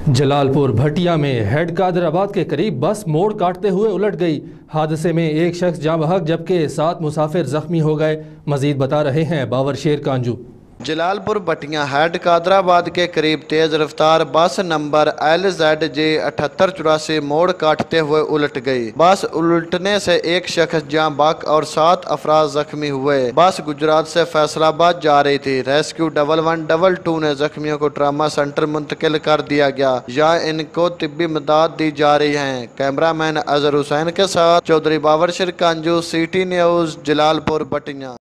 जलालपुर भटिया में हेड कादराबाद के करीब बस मोड़ काटते हुए उलट गई। हादसे में एक शख्स जाँ बहक जबकि 7 मुसाफिर जख्मी हो गए। मजीद बता रहे हैं बाबर शेर कांजू। जलालपुर भटिया हेड कादराबाद के करीब तेज रफ्तार बस नंबर LZJ 7884 मोड़ काटते हुए उलट गई। बस उलटने से एक शख्स जाँ बहक और 7 अफराद जख्मी हुए। बस गुजरात से फैसलाबाद जा रही थी। रेस्क्यू 1112 ने जख्मियों को ट्रामा सेंटर मुंतकिल कर दिया गया या इनको तिब्बी मदद दी जा रही है। कैमरामैन अजहर हुसैन के साथ चौधरी बाबर शेर कांजू, CT न्यूज़, जलालपुर भटिया।